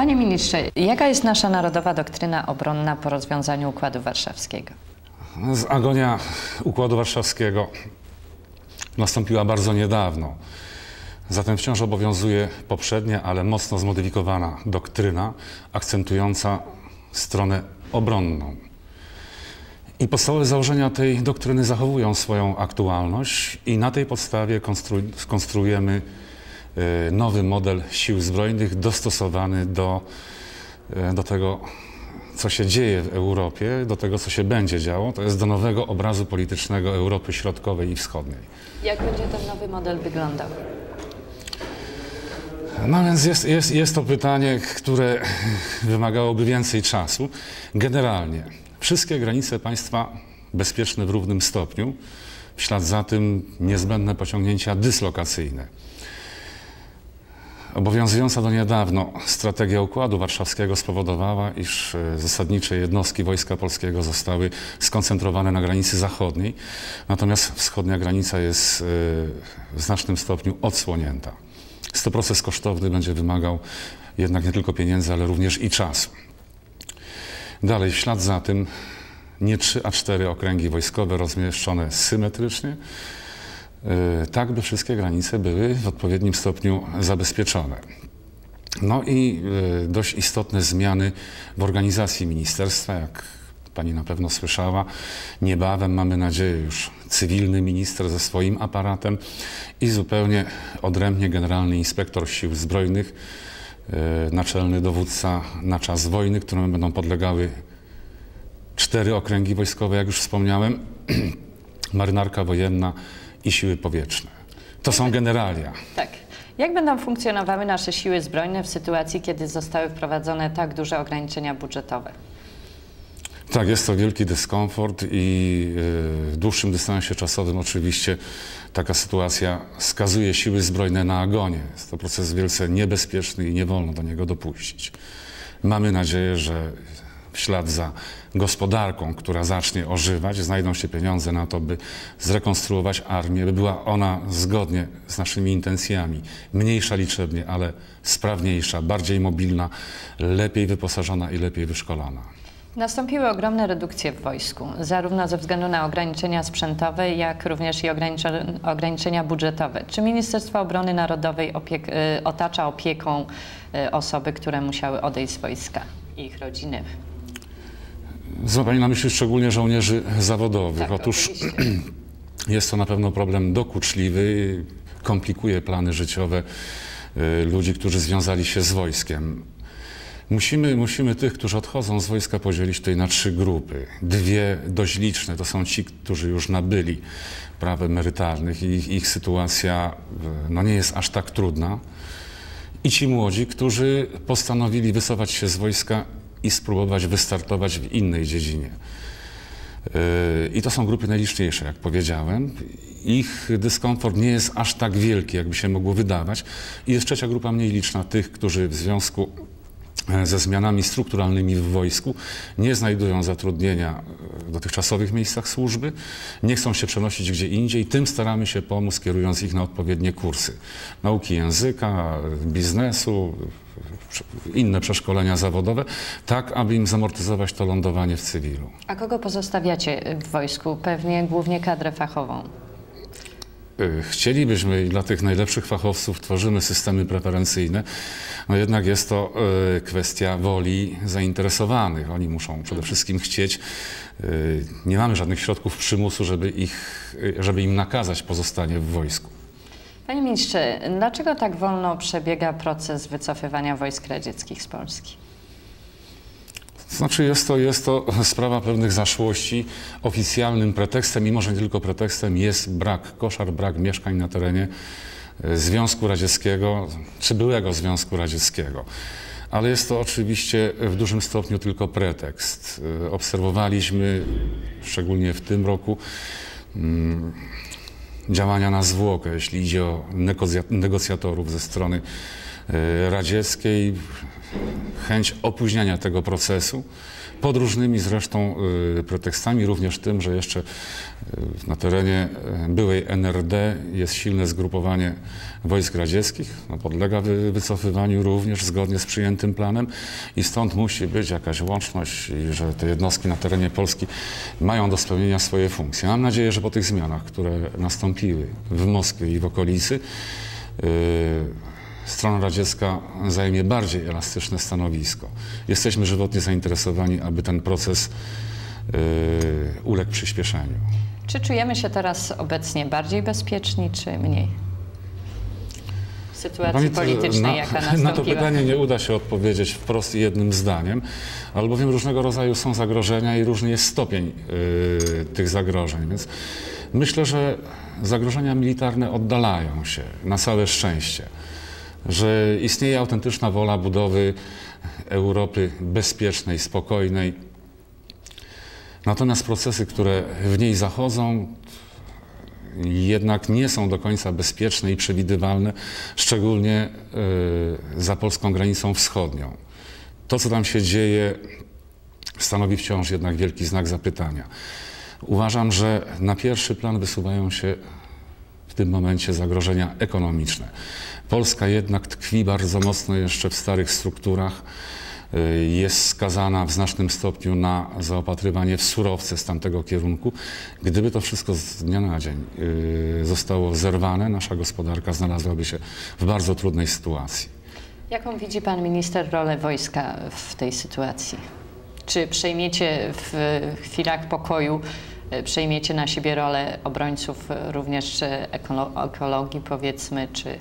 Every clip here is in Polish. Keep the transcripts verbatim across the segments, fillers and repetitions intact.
Panie ministrze, jaka jest nasza narodowa doktryna obronna po rozwiązaniu Układu Warszawskiego? Agonia Układu Warszawskiego nastąpiła bardzo niedawno. Zatem wciąż obowiązuje poprzednia, ale mocno zmodyfikowana doktryna akcentująca stronę obronną. I podstawowe założenia tej doktryny zachowują swoją aktualność i na tej podstawie konstru skonstruujemy nowy model sił zbrojnych dostosowany do, do tego, co się dzieje w Europie, do tego, co się będzie działo, to jest do nowego obrazu politycznego Europy Środkowej i Wschodniej. Jak będzie ten nowy model wyglądał? No więc jest, jest, jest to pytanie, które wymagałoby więcej czasu. Generalnie wszystkie granice państwa bezpieczne w równym stopniu, w ślad za tym niezbędne pociągnięcia dyslokacyjne. Obowiązująca do niedawno strategia Układu Warszawskiego spowodowała, iż zasadnicze jednostki Wojska Polskiego zostały skoncentrowane na granicy zachodniej, natomiast wschodnia granica jest w znacznym stopniu odsłonięta. Jest to proces kosztowny, będzie wymagał jednak nie tylko pieniędzy, ale również i czasu. Dalej, w ślad za tym nie trzy, a cztery okręgi wojskowe rozmieszczone symetrycznie, tak by wszystkie granice były w odpowiednim stopniu zabezpieczone. No i dość istotne zmiany w organizacji ministerstwa, jak pani na pewno słyszała. Niebawem, mamy nadzieję, już cywilny minister ze swoim aparatem i zupełnie odrębnie generalny inspektor sił zbrojnych, naczelny dowódca na czas wojny, któremu będą podlegały cztery okręgi wojskowe, jak już wspomniałem, marynarka wojenna i siły powietrzne. To są generalia. Tak. Jak będą funkcjonowały nasze siły zbrojne w sytuacji, kiedy zostały wprowadzone tak duże ograniczenia budżetowe? Tak, jest to wielki dyskomfort i w dłuższym dystansie czasowym oczywiście taka sytuacja skazuje siły zbrojne na agonię. Jest to proces wielce niebezpieczny i nie wolno do niego dopuścić. Mamy nadzieję, że w ślad za gospodarką, która zacznie ożywać, znajdą się pieniądze na to, by zrekonstruować armię, by była ona zgodnie z naszymi intencjami, mniejsza liczebnie, ale sprawniejsza, bardziej mobilna, lepiej wyposażona i lepiej wyszkolona. Nastąpiły ogromne redukcje w wojsku, zarówno ze względu na ograniczenia sprzętowe, jak również i ograniczenia budżetowe. Czy Ministerstwo Obrony Narodowej opiek otacza opieką osoby, które musiały odejść z wojska i ich rodziny? Ma pani na myśli szczególnie żołnierzy zawodowych. Tak, otóż jest to na pewno problem dokuczliwy, komplikuje plany życiowe ludzi, którzy związali się z wojskiem. Musimy, musimy tych, którzy odchodzą z wojska, podzielić tutaj na trzy grupy. Dwie dość liczne to są ci, którzy już nabyli praw emerytalnych i ich, ich sytuacja no, nie jest aż tak trudna. I ci młodzi, którzy postanowili wycofać się z wojska i spróbować wystartować w innej dziedzinie. I to są grupy najliczniejsze, jak powiedziałem. Ich dyskomfort nie jest aż tak wielki, jakby się mogło wydawać. I jest trzecia grupa mniej liczna, tych, którzy w związku ze zmianami strukturalnymi w wojsku nie znajdują zatrudnienia w dotychczasowych miejscach służby, nie chcą się przenosić gdzie indziej. Tym staramy się pomóc, kierując ich na odpowiednie kursy nauki języka, biznesu, inne przeszkolenia zawodowe, tak aby im zamortyzować to lądowanie w cywilu. A kogo pozostawiacie w wojsku? Pewnie głównie kadrę fachową. Chcielibyśmy i dla tych najlepszych fachowców tworzymy systemy preferencyjne, no jednak jest to y, kwestia woli zainteresowanych. Oni muszą przede wszystkim chcieć. Y, nie mamy żadnych środków przymusu, żeby, ich, żeby im nakazać pozostanie w wojsku. Panie ministrze, dlaczego tak wolno przebiega proces wycofywania wojsk radzieckich z Polski? Znaczy jest to, jest to sprawa pewnych zaszłości. Oficjalnym pretekstem, mimo że nie tylko pretekstem, jest brak koszar, brak mieszkań na terenie Związku Radzieckiego, czy byłego Związku Radzieckiego. Ale jest to oczywiście w dużym stopniu tylko pretekst. Obserwowaliśmy, szczególnie w tym roku, hmm, działania na zwłokę, jeśli idzie o negocjatorów ze strony radzieckiej, chęć opóźniania tego procesu, pod różnymi zresztą pretekstami, również tym, że jeszcze na terenie byłej N R D jest silne zgrupowanie wojsk radzieckich, no podlega wy, wycofywaniu również zgodnie z przyjętym planem i stąd musi być jakaś łączność i że te jednostki na terenie Polski mają do spełnienia swoje funkcje. Mam nadzieję, że po tych zmianach, które nastąpiły w Moskwie i w okolicy, yy, strona radziecka zajmie bardziej elastyczne stanowisko. Jesteśmy żywotnie zainteresowani, aby ten proces yy, uległ przyspieszeniu. Czy czujemy się teraz obecnie bardziej bezpieczni, czy mniej? W sytuacji Pani, politycznej, na, jaka nastąpiła? Na to pytanie nie uda się odpowiedzieć wprost jednym zdaniem, albowiem różnego rodzaju są zagrożenia i różny jest stopień yy, tych zagrożeń. Więc myślę, że zagrożenia militarne oddalają się na całe szczęście, że istnieje autentyczna wola budowy Europy bezpiecznej, spokojnej. Natomiast procesy, które w niej zachodzą, jednak nie są do końca bezpieczne i przewidywalne, szczególnie y, za polską granicą wschodnią. To, co tam się dzieje, stanowi wciąż jednak wielki znak zapytania. Uważam, że na pierwszy plan wysuwają się w tym momencie zagrożenia ekonomiczne. Polska jednak tkwi bardzo mocno jeszcze w starych strukturach, jest skazana w znacznym stopniu na zaopatrywanie w surowce z tamtego kierunku. Gdyby to wszystko z dnia na dzień zostało zerwane, nasza gospodarka znalazłaby się w bardzo trudnej sytuacji. Jaką widzi pan minister rolę wojska w tej sytuacji? Czy przejmiecie w chwilach pokoju, przejmiecie na siebie rolę obrońców również ekologii, powiedzmy, czy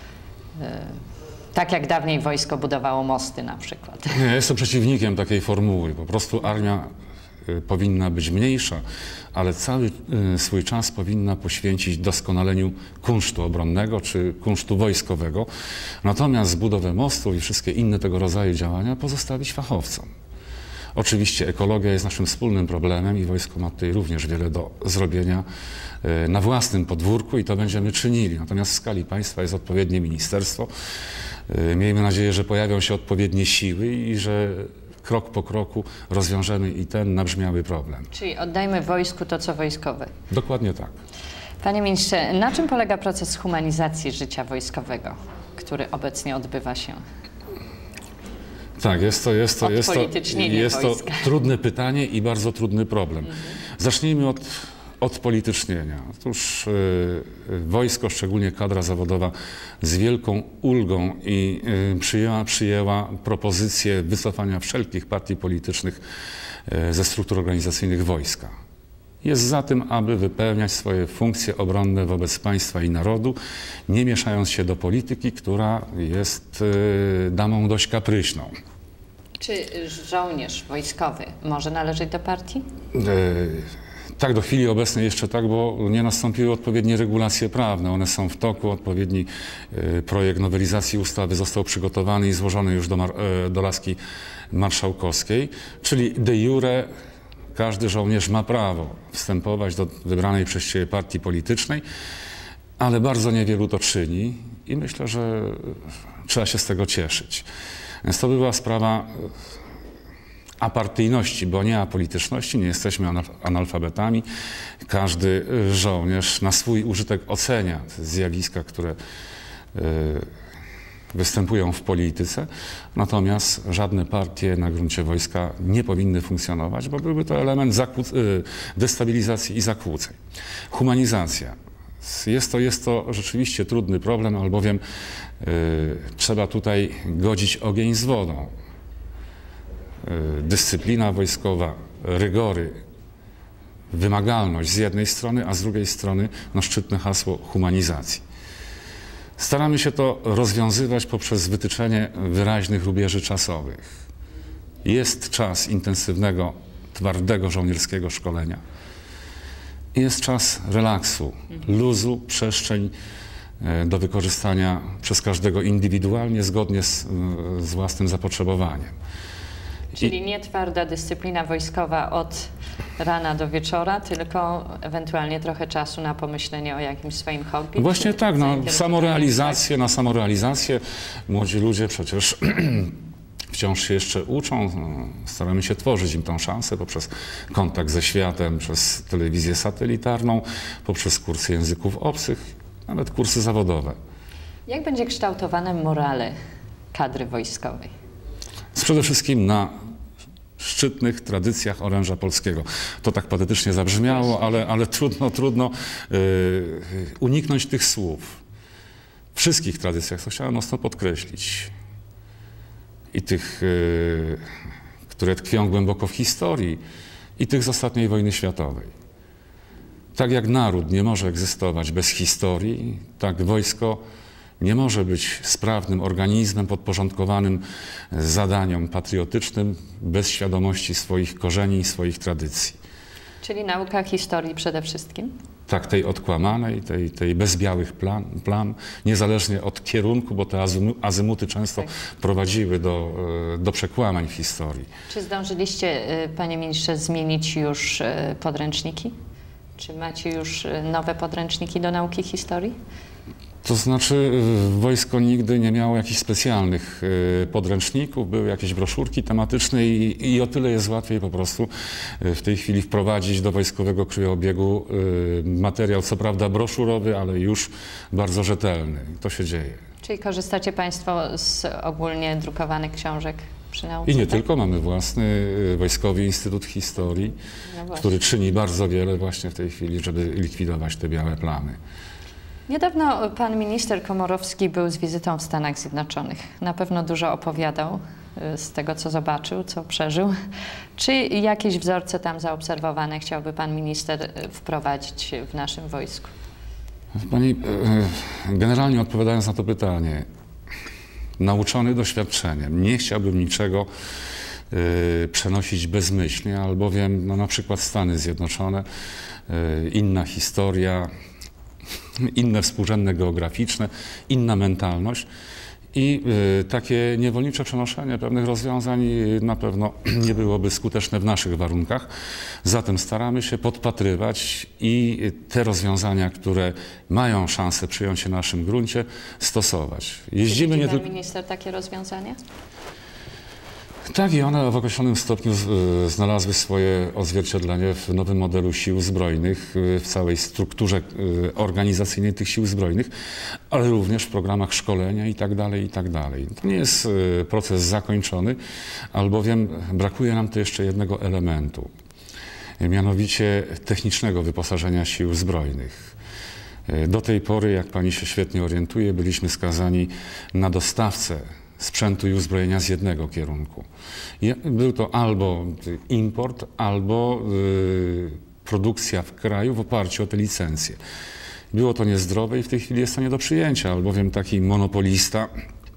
tak jak dawniej wojsko budowało mosty na przykład? Nie, jestem przeciwnikiem takiej formuły. Po prostu armia powinna być mniejsza, ale cały swój czas powinna poświęcić doskonaleniu kunsztu obronnego czy kunsztu wojskowego. Natomiast budowę mostów i wszystkie inne tego rodzaju działania pozostawić fachowcom. Oczywiście ekologia jest naszym wspólnym problemem i wojsko ma tutaj również wiele do zrobienia na własnym podwórku i to będziemy czynili. Natomiast w skali państwa jest odpowiednie ministerstwo. Miejmy nadzieję, że pojawią się odpowiednie siły i że krok po kroku rozwiążemy i ten nabrzmiały problem. Czyli oddajmy wojsku to, co wojskowe. Dokładnie tak. Panie ministrze, na czym polega proces humanizacji życia wojskowego, który obecnie odbywa się? Tak, jest to, jest to, jest to, jest to trudne pytanie i bardzo trudny problem. Mhm. Zacznijmy od odpolitycznienia. Otóż y, wojsko, szczególnie kadra zawodowa, z wielką ulgą i y, przyjęła, przyjęła propozycję wycofania wszelkich partii politycznych y, ze struktur organizacyjnych wojska. Jest za tym, aby wypełniać swoje funkcje obronne wobec państwa i narodu, nie mieszając się do polityki, która jest y, damą dość kapryśną. Czy żołnierz wojskowy może należeć do partii? Y, Tak, do chwili obecnej jeszcze tak, bo nie nastąpiły odpowiednie regulacje prawne. One są w toku. Odpowiedni y, projekt nowelizacji ustawy został przygotowany i złożony już do, mar, y, do laski marszałkowskiej. Czyli de jure każdy żołnierz ma prawo wstępować do wybranej przez siebie partii politycznej, ale bardzo niewielu to czyni i myślę, że trzeba się z tego cieszyć. Więc to była sprawa apartyjności, bo nie apolityczności, nie jesteśmy analfabetami. Każdy żołnierz na swój użytek ocenia te zjawiska, które y, występują w polityce, natomiast żadne partie na gruncie wojska nie powinny funkcjonować, bo byłby to element y, destabilizacji i zakłóceń. Humanizacja. Jest to, jest to rzeczywiście trudny problem, albowiem y, trzeba tutaj godzić ogień z wodą. Dyscyplina wojskowa, rygory, wymagalność z jednej strony, a z drugiej strony no, szczytne hasło humanizacji. Staramy się to rozwiązywać poprzez wytyczenie wyraźnych rubieży czasowych. Jest czas intensywnego, twardego żołnierskiego szkolenia. Jest czas relaksu, luzu, przestrzeń do wykorzystania przez każdego indywidualnie, zgodnie z, z własnym zapotrzebowaniem. Czyli nie twarda dyscyplina wojskowa od rana do wieczora, tylko ewentualnie trochę czasu na pomyślenie o jakimś swoim hobby? Właśnie tak, na samorealizację, na samorealizację. Młodzi ludzie przecież wciąż się jeszcze uczą. Staramy się tworzyć im tą szansę poprzez kontakt ze światem, przez telewizję satelitarną, poprzez kursy języków obcych, nawet kursy zawodowe. Jak będzie kształtowane morale kadry wojskowej? Przede wszystkim na szczytnych tradycjach oręża polskiego. To tak patetycznie zabrzmiało, ale, ale trudno, trudno yy, uniknąć tych słów. W wszystkich tradycjach, to chciałem mocno podkreślić. I tych, yy, które tkwią głęboko w historii, i tych z ostatniej wojny światowej. Tak jak naród nie może egzystować bez historii, tak wojsko nie może być sprawnym organizmem podporządkowanym zadaniom patriotycznym bez świadomości swoich korzeni i swoich tradycji. Czyli nauka historii przede wszystkim? Tak, tej odkłamanej, tej, tej bez białych plan, plam, niezależnie od kierunku, bo te azymuty często tak. prowadziły do, do przekłamań w historii. Czy zdążyliście, panie ministrze, zmienić już podręczniki? Czy macie już nowe podręczniki do nauki historii? To znaczy wojsko nigdy nie miało jakichś specjalnych podręczników, były jakieś broszurki tematyczne i, i o tyle jest łatwiej po prostu w tej chwili wprowadzić do wojskowego krwioobiegu materiał, co prawda broszurowy, ale już bardzo rzetelny. To się dzieje. Czyli korzystacie państwo z ogólnie drukowanych książek przy nauce? I nie tak? tylko, mamy własny Wojskowy Instytut Historii, no który czyni bardzo wiele właśnie w tej chwili, żeby likwidować te białe plamy. Niedawno pan minister Komorowski był z wizytą w Stanach Zjednoczonych. Na pewno dużo opowiadał z tego, co zobaczył, co przeżył. Czy jakieś wzorce tam zaobserwowane chciałby pan minister wprowadzić w naszym wojsku? Pani, generalnie odpowiadając na to pytanie, nauczony doświadczeniem, nie chciałbym niczego y, przenosić bezmyślnie, albowiem no, na przykład Stany Zjednoczone, y, inna historia, inne współrzędne geograficzne, inna mentalność i y, takie niewolnicze przenoszenie pewnych rozwiązań y, na pewno nie byłoby skuteczne w naszych warunkach. Zatem staramy się podpatrywać i te rozwiązania, które mają szansę przyjąć się na naszym gruncie, stosować. Jeździmy Czy nie pan tylko... minister takie rozwiązania? Tak, i one w określonym stopniu znalazły swoje odzwierciedlenie w nowym modelu sił zbrojnych, w całej strukturze organizacyjnej tych sił zbrojnych, ale również w programach szkolenia i tak dalej, i tak dalej. To nie jest proces zakończony, albowiem brakuje nam tu jeszcze jednego elementu, mianowicie technicznego wyposażenia sił zbrojnych. Do tej pory, jak pani się świetnie orientuje, byliśmy skazani na dostawcę sprzętu i uzbrojenia z jednego kierunku. Był to albo import, albo y, produkcja w kraju w oparciu o te licencje. Było to niezdrowe i w tej chwili jest to nie do przyjęcia, albowiem taki monopolista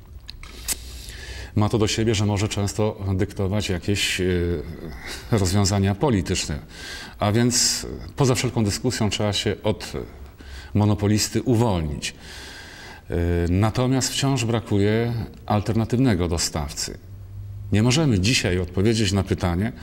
ma to do siebie, że może często dyktować jakieś y, rozwiązania polityczne. A więc poza wszelką dyskusją trzeba się od monopolisty uwolnić. Natomiast wciąż brakuje alternatywnego dostawcy. Nie możemy dzisiaj odpowiedzieć na pytanie,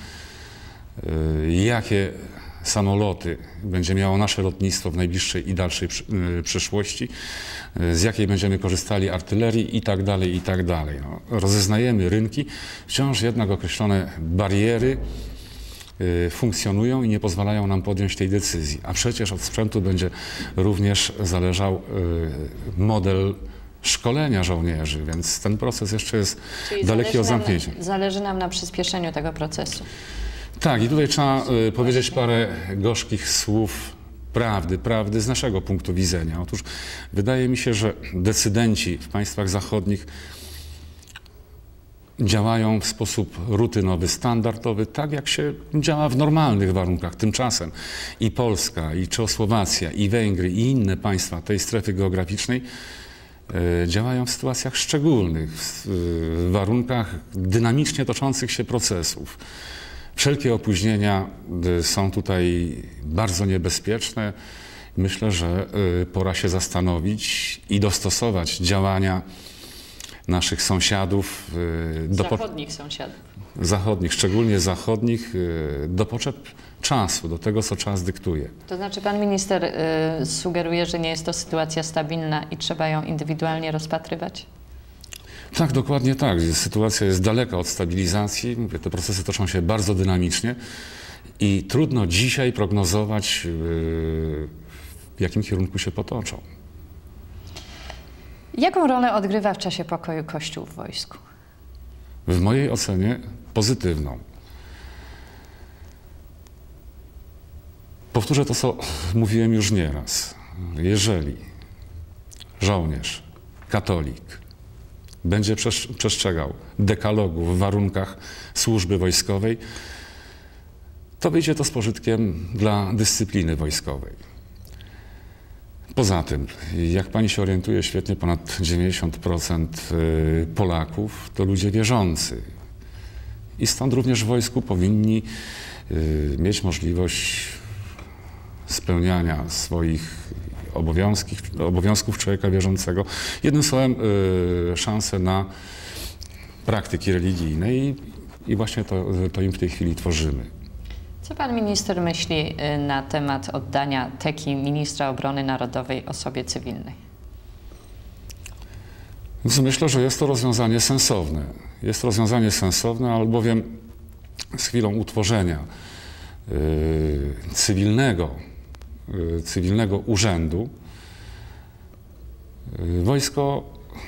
jakie samoloty będzie miało nasze lotnictwo w najbliższej i dalszej przyszłości, z jakiej będziemy korzystali artylerii i tak dalej, i tak dalej. No, rozeznajemy rynki, wciąż jednak określone bariery funkcjonują i nie pozwalają nam podjąć tej decyzji. A przecież od sprzętu będzie również zależał model szkolenia żołnierzy, więc ten proces jeszcze jest Czyli daleki od zamknięcia. Nam, zależy nam na przyspieszeniu tego procesu. Tak, i tutaj trzeba y, powiedzieć parę gorzkich słów prawdy, prawdy z naszego punktu widzenia. Otóż wydaje mi się, że decydenci w państwach zachodnich działają w sposób rutynowy, standardowy, tak jak się działa w normalnych warunkach. Tymczasem i Polska, i Czechosłowacja, i Węgry, i inne państwa tej strefy geograficznej y, działają w sytuacjach szczególnych, w, w warunkach dynamicznie toczących się procesów. Wszelkie opóźnienia y, są tutaj bardzo niebezpieczne. Myślę, że y, pora się zastanowić i dostosować działania naszych sąsiadów. Do zachodnich sąsiadów. Zachodnich, szczególnie zachodnich, do potrzeb czasu, do tego, co czas dyktuje. To znaczy pan minister y, sugeruje, że nie jest to sytuacja stabilna i trzeba ją indywidualnie rozpatrywać? Tak, dokładnie tak. Sytuacja jest daleka od stabilizacji. Mówię, te procesy toczą się bardzo dynamicznie i trudno dzisiaj prognozować, w jakim kierunku się potoczą. Jaką rolę odgrywa w czasie pokoju Kościół w wojsku? W mojej ocenie pozytywną. Powtórzę to, co mówiłem już nieraz. Jeżeli żołnierz, katolik będzie przestrzegał dekalogu w warunkach służby wojskowej, to wyjdzie to z pożytkiem dla dyscypliny wojskowej. Poza tym, jak pani się orientuje, świetnie ponad dziewięćdziesiąt procent Polaków to ludzie wierzący. I stąd również w wojsku powinni mieć możliwość spełniania swoich obowiązków, obowiązków człowieka wierzącego. Jednym słowem, szansę na praktyki religijne i, i właśnie to, to im w tej chwili tworzymy. Co pan minister myśli na temat oddania teki ministra obrony narodowej osobie cywilnej? Więc myślę, że jest to rozwiązanie sensowne. Jest to rozwiązanie sensowne, albowiem z chwilą utworzenia yy, cywilnego, yy, cywilnego urzędu yy, wojsko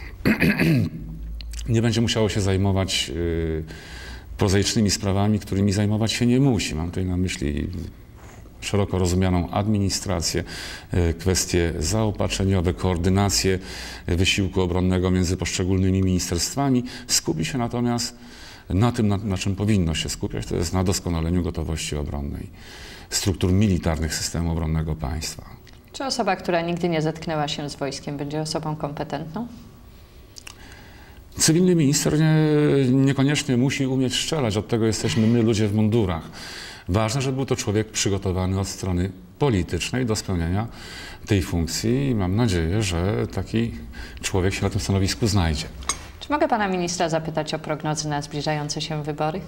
nie będzie musiało się zajmować yy, prozaicznymi sprawami, którymi zajmować się nie musi. Mam tutaj na myśli szeroko rozumianą administrację, kwestie zaopatrzeniowe, koordynację wysiłku obronnego między poszczególnymi ministerstwami. Skupi się natomiast na tym, na, na czym powinno się skupiać, to jest na doskonaleniu gotowości obronnej struktur militarnych systemu obronnego państwa. Czy osoba, która nigdy nie zetknęła się z wojskiem, będzie osobą kompetentną? Cywilny minister nie, niekoniecznie musi umieć strzelać, od tego jesteśmy my, ludzie w mundurach. Ważne, żeby był to człowiek przygotowany od strony politycznej do spełniania tej funkcji i mam nadzieję, że taki człowiek się na tym stanowisku znajdzie. Czy mogę pana ministra zapytać o prognozy na zbliżające się wybory?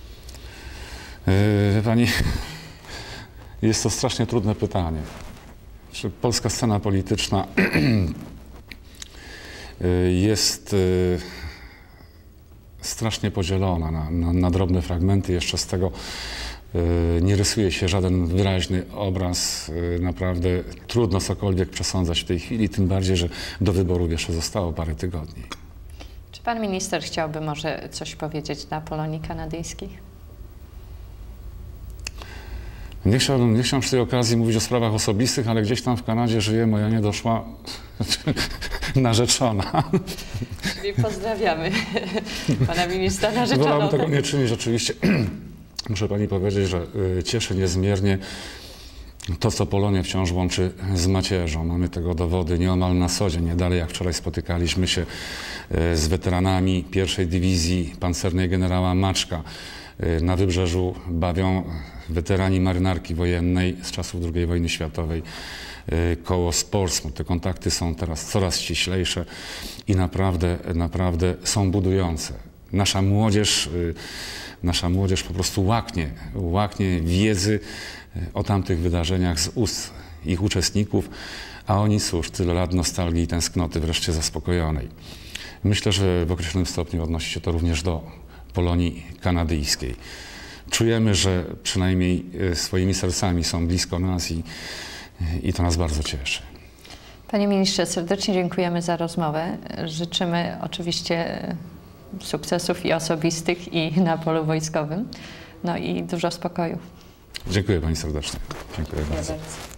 Wie pani, jest to strasznie trudne pytanie. Czy polska scena polityczna jest strasznie podzielona na, na, na drobne fragmenty. Jeszcze z tego nie rysuje się żaden wyraźny obraz. Naprawdę trudno cokolwiek przesądzać w tej chwili, tym bardziej, że do wyborów jeszcze zostało parę tygodni. Czy pan minister chciałby może coś powiedzieć na Polonii Kanadyjskiej? Nie chciałbym, nie chciałem przy tej okazji mówić o sprawach osobistych, ale gdzieś tam w Kanadzie żyje moja niedoszła narzeczona. Czyli pozdrawiamy pana ministra narzeczoną. Wolałbym tego nie czynić, rzeczywiście. Muszę pani powiedzieć, że cieszy niezmiernie to, co Polonię wciąż łączy z macierzą. Mamy tego dowody nieomal na co dzień. Nie dalej jak wczoraj spotykaliśmy się z weteranami pierwszej dywizji pancernej generała Maczka. Na Wybrzeżu bawią weterani marynarki wojennej z czasów drugiej wojny światowej koło Portsmouth. Te kontakty są teraz coraz ściślejsze i naprawdę, naprawdę są budujące. Nasza młodzież, nasza młodzież po prostu łaknie, łaknie wiedzy o tamtych wydarzeniach z ust ich uczestników, a oni cóż, tyle lat nostalgii i tęsknoty wreszcie zaspokojonej. Myślę, że w określonym stopniu odnosi się to również do Polonii Kanadyjskiej. Czujemy, że przynajmniej swoimi sercami są blisko nas i, i to nas bardzo cieszy. Panie ministrze, serdecznie dziękujemy za rozmowę. Życzymy oczywiście sukcesów i osobistych, i na polu wojskowym. No i dużo spokoju. Dziękuję pani serdecznie. Dziękuję, Dziękuję bardzo. bardzo.